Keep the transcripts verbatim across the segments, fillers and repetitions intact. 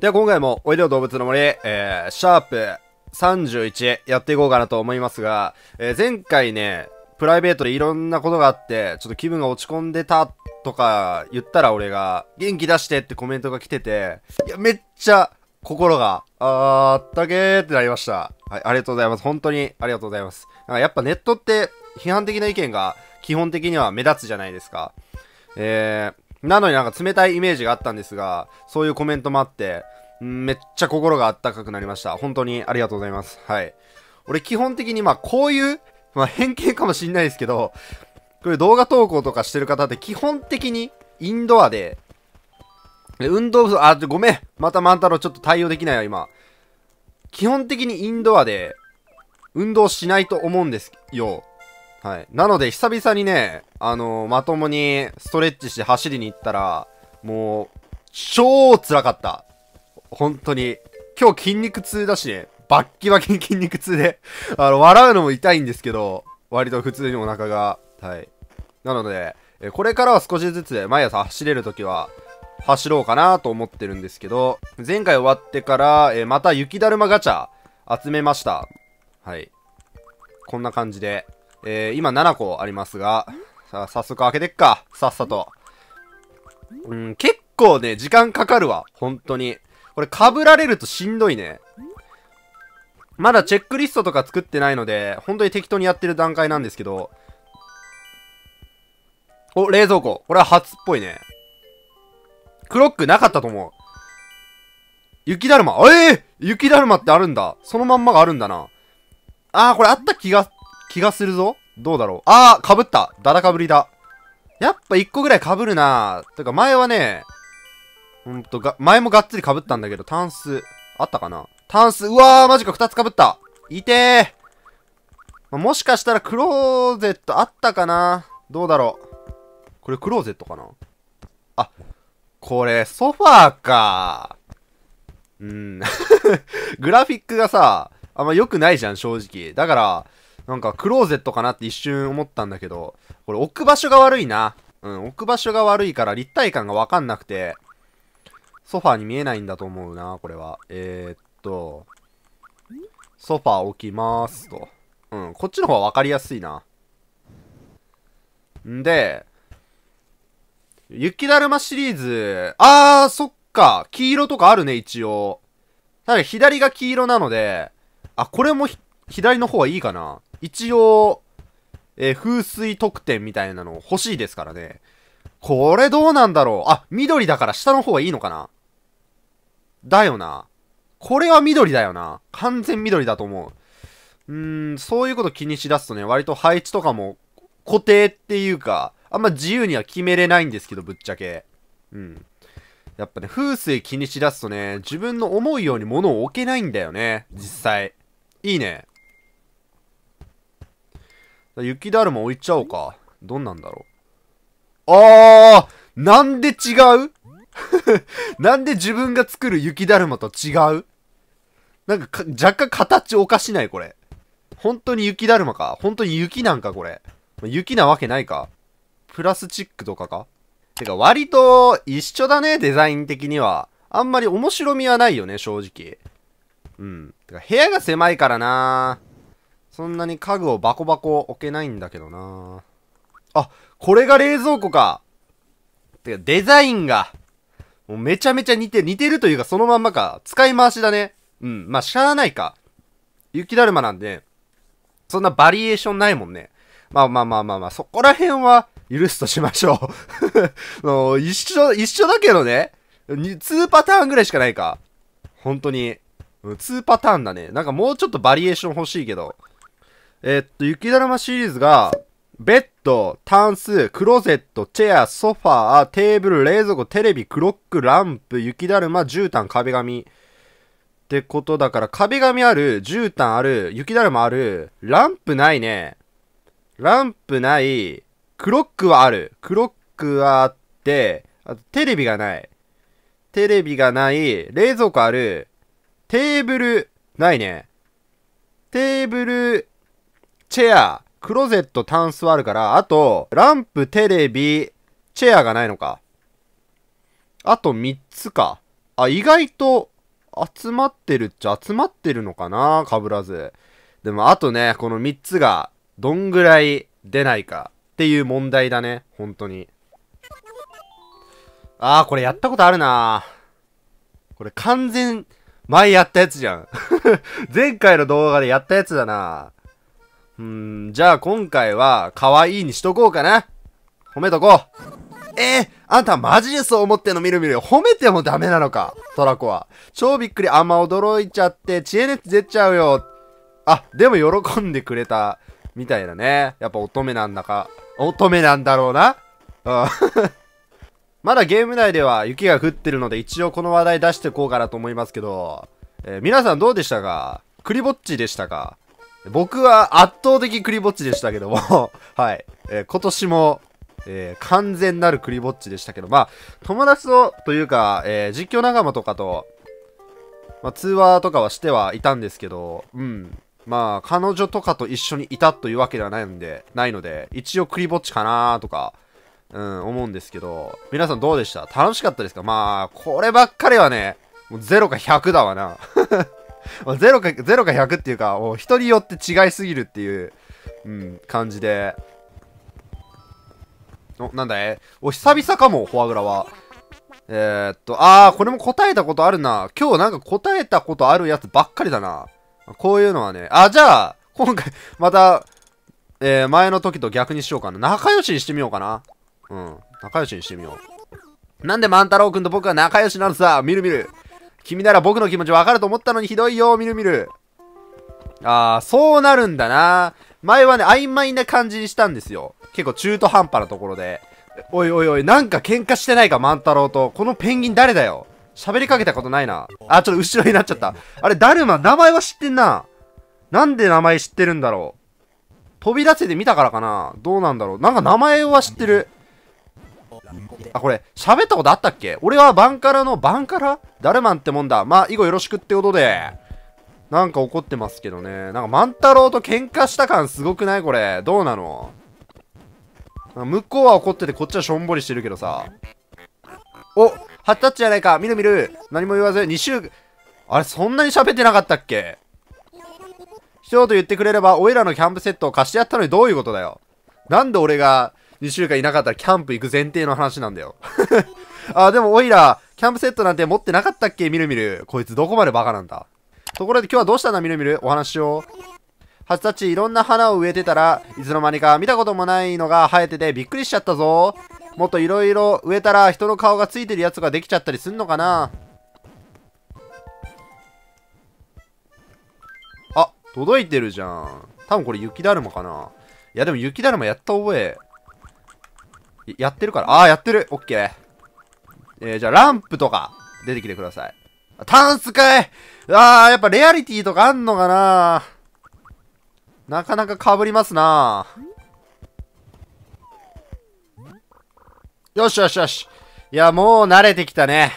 では今回もおいでよ動物の森、えー、シャープさんじゅういちやっていこうかなと思いますが、えー、前回ね、プライベートでいろんなことがあって、ちょっと気分が落ち込んでたとか言ったら俺が、元気出してってコメントが来てて、いや、めっちゃ心が、あー、あったけーってなりました。はい、ありがとうございます。本当にありがとうございます。なんかやっぱネットって批判的な意見が基本的には目立つじゃないですか。えー、なのになんか冷たいイメージがあったんですが、そういうコメントもあって、めっちゃ心があったかくなりました。本当にありがとうございます。はい。俺基本的にまあこういう、まあ偏見かもしんないですけど、これ動画投稿とかしてる方って基本的にインドアで、運動不足、あ、ごめん。また万太郎ちょっと対応できないわ、今。基本的にインドアで、運動しないと思うんですよ。はい。なので久々にね、あのー、まともにストレッチして走りに行ったら、もう、超辛かった。本当に。今日筋肉痛だしね。バッキバキに筋肉痛であの、笑うのも痛いんですけど、割と普通にお腹が。はい。なので、えこれからは少しずつ毎朝走れるときは、走ろうかなと思ってるんですけど、前回終わってから、えまた雪だるまガチャ集めました。はい。こんな感じで、えー、今ななこありますが、さあ、早速開けてっか。さっさと。うん、結構ね、時間かかるわ。本当に。これ被られるとしんどいね。まだチェックリストとか作ってないので、本当に適当にやってる段階なんですけど。お、冷蔵庫。これは初っぽいね。クロックなかったと思う。雪だるま。ええー、雪だるまってあるんだ。そのまんまがあるんだな。あー、これあった気が、気がするぞ。どうだろう。あー、被った。だだかぶりだ。やっぱ一個ぐらい被るなー。てか前はね、ほんとが、前もがっつり被ったんだけど、タンス、あったかなタンス、うわー、マジか、二つ被った。いてー。まあ、もしかしたらクローゼットあったかなどうだろう。これクローゼットかなあ、これ、ソファーかー。うん。グラフィックがさ、あんま良くないじゃん、正直。だから、なんかクローゼットかなって一瞬思ったんだけど、これ置く場所が悪いな。うん、置く場所が悪いから立体感がわかんなくて、ソファーに見えないんだと思うな、これは。えー、っと、ソファー置きまーすと。うん、こっちの方がわかりやすいな。んで、雪だるまシリーズ、あー、そっか、黄色とかあるね、一応。ただ左が黄色なので、あ、これも左の方はいいかな。一応、えー、風水特典みたいなの欲しいですからね。これどうなんだろう。あ、緑だから下の方がいいのかな。だよな。これは緑だよな。完全緑だと思う。うーん、そういうこと気にしだすとね、割と配置とかも固定っていうか、あんま自由には決めれないんですけど、ぶっちゃけ。うん。やっぱね、風水気にしだすとね、自分の思うように物を置けないんだよね、実際。いいね。雪だるま置いちゃおうか。どんなんだろう。あー、なんで違うなんで自分が作る雪だるまと違うなんかか若干形おかしないこれ。本当に雪だるまか本当に雪なんかこれ。雪なわけないか。プラスチックとかかてか割と一緒だね、デザイン的には。あんまり面白みはないよね、正直。うん。てか部屋が狭いからなそんなに家具をバコバコ置けないんだけどなあ、これが冷蔵庫か。てかデザインが、もうめちゃめちゃ似て、似てるというかそのまんまか。使い回しだね。うん。まあ、しゃあないか。雪だるまなんで、そんなバリエーションないもんね。まあまあまあまあまあ、そこら辺は許すとしましょう。もう一緒、一緒だけどね。にパターンぐらいしかないか。本当に。にパターンだね。なんかもうちょっとバリエーション欲しいけど。えー、っと、雪だるまシリーズが、ベッド、タンス、クローゼット、チェア、ソファー、テーブル、冷蔵庫、テレビ、クロック、ランプ、雪だるま、絨毯、壁紙。ってことだから、壁紙ある、絨毯ある、雪だるまある、ランプないね。ランプない、クロックはある。クロックはあって、あとテレビがない。テレビがない、冷蔵庫ある、テーブル、ないね。テーブル、チェア、クローゼット、タンスはあるから、あと、ランプ、テレビ、チェアがないのか。あとみっつか。あ、意外と集まってるっちゃ集まってるのかな、被らず。でもあとね、このみっつがどんぐらい出ないかっていう問題だね、本当に。あー、これやったことあるな。これ完全、前やったやつじゃん。前回の動画でやったやつだな。うーん、じゃあ今回は、可愛いにしとこうかな。褒めとこう。えー、あんたマジでそう思ってんのみるみる。褒めてもダメなのか、トラコは。超びっくり、あんま驚いちゃって、知恵熱出ちゃうよ。あ、でも喜んでくれた、みたいなね。やっぱ乙女なんだか。乙女なんだろうな。うん。まだゲーム内では雪が降ってるので一応この話題出していこうかなと思いますけど、えー、皆さんどうでしたか？クリぼっちでしたか？僕は圧倒的クリぼっちでしたけども、はい、えー、今年も、えー、完全なるクリぼっちでしたけど、まあ、友達と、というか、えー、実況仲間とかと、まあ、通話とかはしてはいたんですけど、うん。まあ、彼女とかと一緒にいたというわけではないので、ないので、一応クリぼっちかなとか、うん、思うんですけど、皆さんどうでした？楽しかったですか？まあ、こればっかりはね、もうゼロかひゃくだわな。ゼロか、ゼロかひゃくっていうか、もう人によって違いすぎるっていう、うん、感じで。お、なんだい？お、久々かも、フォアグラは。えー、っと、あー、これも答えたことあるな。今日なんか答えたことあるやつばっかりだな。こういうのはね。あ、じゃあ、今回、また、えー、前の時と逆にしようかな。仲良しにしてみようかな。うん。仲良しにしてみよう。なんで万太郎くんと僕は仲良しなのさ。みるみる。君なら僕の気持ちわかると思ったのにひどいよ。みるみる。あー、そうなるんだな。前はね、曖昧な感じにしたんですよ。結構中途半端なところで。おいおいおい、なんか喧嘩してないか、万太郎と。このペンギン誰だよ。喋りかけたことないな。あ、ちょっと後ろになっちゃった。あれ、ダルマ、名前は知ってんな。なんで名前知ってるんだろう。飛び出せて見たからかな。どうなんだろう。なんか名前は知ってる。あ、これ、喋ったことあったっけ？俺はバンカラの、バンカラ？ダルマンってもんだ。まあ、以後よろしくってことで。なんか怒ってますけどね。なんか万太郎と喧嘩した感すごくないこれ。どうなの？向こうは怒っててこっちはしょんぼりしてるけどさ。お、ハッタッチじゃないか。みるみる。何も言わず、に週、あれ、そんなに喋ってなかったっけ？一言言ってくれれば、オイラのキャンプセットを貸してやったのにどういうことだよ。なんで俺がにしゅうかんいなかったらキャンプ行く前提の話なんだよ。あ、でもオイラ、キャンプセットなんて持ってなかったっけ？みるみる。こいつどこまでバカなんだ。ところで今日はどうしたんだみるみる。お話しよう。ハチたちいろんな花を植えてたらいつの間にか見たこともないのが生えててびっくりしちゃったぞ。もっといろいろ植えたら人の顔がついてるやつができちゃったりすんのかな。あ、届いてるじゃん。多分これ雪だるまかな。いやでも雪だるまやった覚えやってるから。ああ、やってる。オッケー。えー、じゃあランプとか出てきてください。タンスかい。ああ、やっぱレアリティとかあんのかな。なかなか被りますな。よしよしよし。いや、もう慣れてきたね。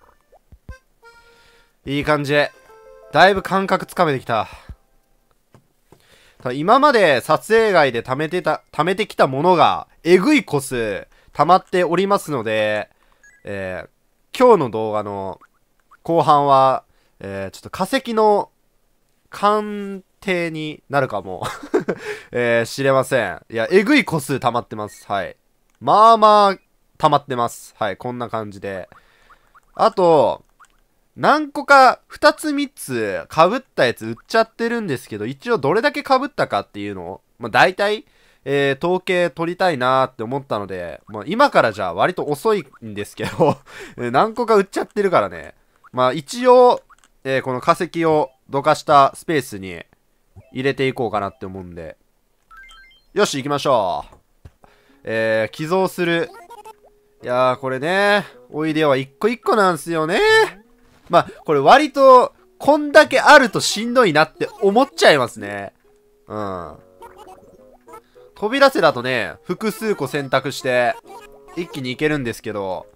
いい感じ。だいぶ感覚つかめてきた。ただ今まで撮影外で貯めてた、貯めてきたものが、えぐい個数、溜まっておりますので、えー、今日の動画の後半は、えー、ちょっと化石の鑑定になるかも、えー、知れません。いや、えぐい個数溜まってます。はい。まあまあ、溜まってます。はい、こんな感じで。あと、何個か、二つ三つ被ったやつ売っちゃってるんですけど、一応どれだけ被ったかっていうのを、まあ大体、えー、統計取りたいなーって思ったので、まあ今からじゃあ割と遅いんですけど、何個か売っちゃってるからね。まあ一応、えー、この化石をどかしたスペースに入れていこうかなって思うんで。よし、行きましょう。えー、寄贈する。いやー、これね、おいでは一個一個なんすよね。まあ、これ割と、こんだけあるとしんどいなって思っちゃいますね。うん。扉せだとね、複数個選択して、一気にいけるんですけど。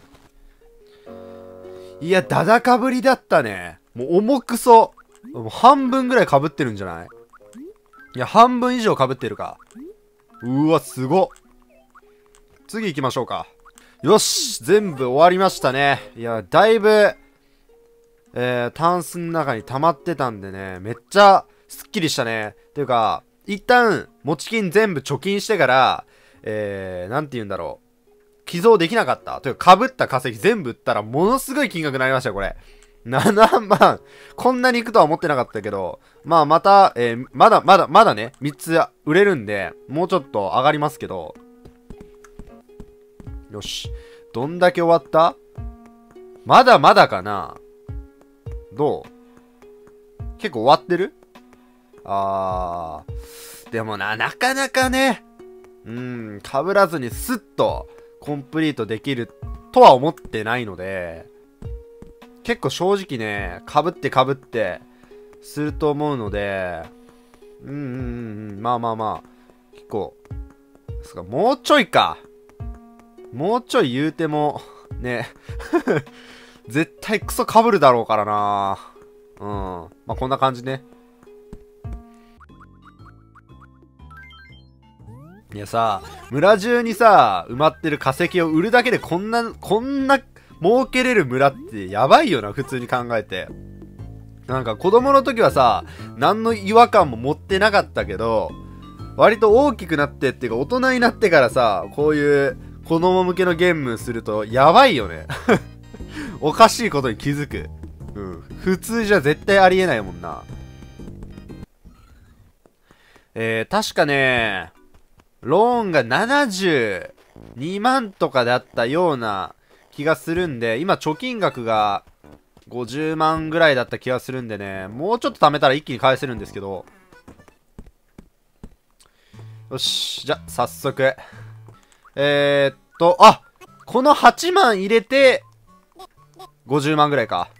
いや、だだかぶりだったね。もう重くそ。もう半分ぐらい被ってるんじゃない？いや、半分以上被ってるか。うわ、すごっ。次行きましょうか。よし、全部終わりましたね。いや、だいぶ、 えー、タンスの中に溜まってたんでね、めっちゃスッキリしたね。ていうか、一旦、持ち金全部貯金してから、えー、なんて言うんだろう。寄贈できなかった。というか、被った化石全部売ったら、ものすごい金額になりましたよ、これ。ななまん。こんなに行くとは思ってなかったけど、まあ、また、えー、まだ、まだ、まだね、みっつ売れるんで、もうちょっと上がりますけど。よし。どんだけ終わった？まだまだかな？どう？結構終わってる？あー。でもな、なかなかね、うーん、被らずにスッとコンプリートできるとは思ってないので、結構正直ね、被って被ってすると思うので、うんうんうん、まあまあまあ、結構、ですか、もうちょいか。もうちょい言うても、ね、絶対クソ被るだろうからな。うん。まあこんな感じね。いやさ、村中にさ、埋まってる化石を売るだけでこんな、こんな儲けれる村ってやばいよな、普通に考えて。なんか子供の時はさ、何の違和感も持ってなかったけど、割と大きくなってっていうか大人になってからさ、こういう子供向けのゲームするとやばいよね。おかしいことに気づく。うん。普通じゃ絶対ありえないもんな。えー、確かね、ローンがななじゅうにまんとかだったような気がするんで、今貯金額がごじゅうまんぐらいだった気がするんでね、もうちょっと貯めたら一気に返せるんですけど。よし、じゃ、早速。えー、っと、あ、このはちまん入れて、ごじゅうまんぐらいか。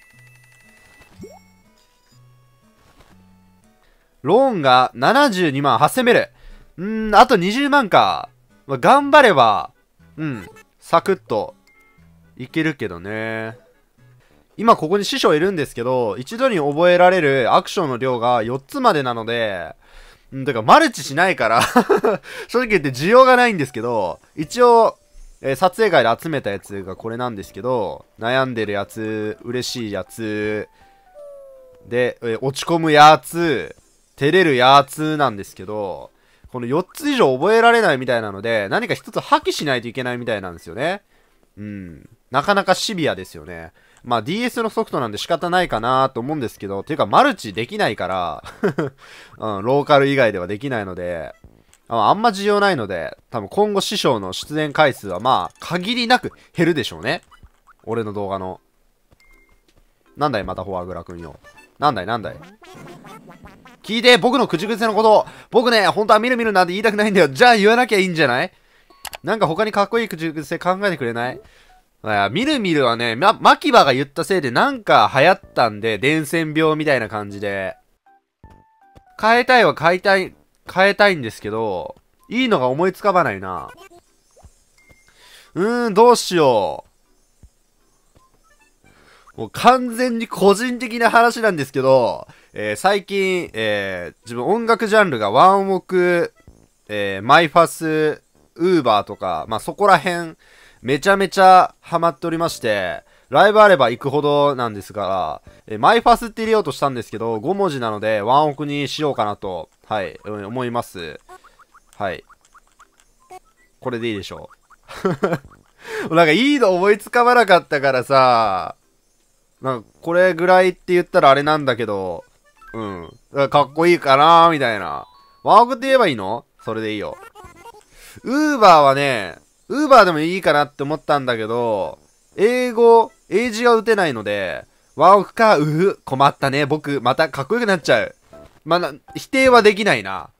ローンがななじゅうにまんはっせんベル。うーん、あとにじゅうまんか。まあ、頑張れば、うん、サクッと、いけるけどね。今ここに師匠いるんですけど、一度に覚えられるアクションの量がよっつまでなので、んだからマルチしないから正直言って需要がないんですけど、一応、えー、撮影会で集めたやつがこれなんですけど、悩んでるやつ、嬉しいやつ、で、えー、落ち込むやつ、照れるやつなんですけど、このよっつ以上覚えられないみたいなので、何かひとつ破棄しないといけないみたいなんですよね。うん。なかなかシビアですよね。まあ ディーエス のソフトなんで仕方ないかなと思うんですけど、ていうかマルチできないから、うん、ローカル以外ではできないので、ああんま需要ないので、多分今後師匠の出演回数はまあ限りなく減るでしょうね。俺の動画の。なんだいまたフォアグラ君よ。なんだいなんだい聞いて、僕の口癖のこと。僕ね、本当はみるみるなんて言いたくないんだよ。じゃあ言わなきゃいいんじゃない？なんか他にかっこいい口癖考えてくれない？いや、みるみるはね、ま、マキバが言ったせいでなんか流行ったんで、伝染病みたいな感じで。変えたいは変えたい、変えたいんですけど、いいのが思いつかばないな。うーん、どうしよう。もう完全に個人的な話なんですけど、えー、最近、えー、自分音楽ジャンルがワンオク、えー、マイファス、ウーバーとか、まあ、そこら辺、めちゃめちゃハマっておりまして、ライブあれば行くほどなんですが、えー、マイファスって入れようとしたんですけど、ごもじなので、ワンオクにしようかなと、はい、思います。はい。これでいいでしょう。なんかいいの思いつかまなかったからさ、なんか、これぐらいって言ったらあれなんだけど、うん。かっこいいかなーみたいな。ワンオクって言えばいいの？それでいいよ。ウーバーはね、ウーバーでもいいかなって思ったんだけど、英語、英字が打てないので、ワンオクか、うふ、困ったね。僕、またかっこよくなっちゃう。まあ、否定はできないな。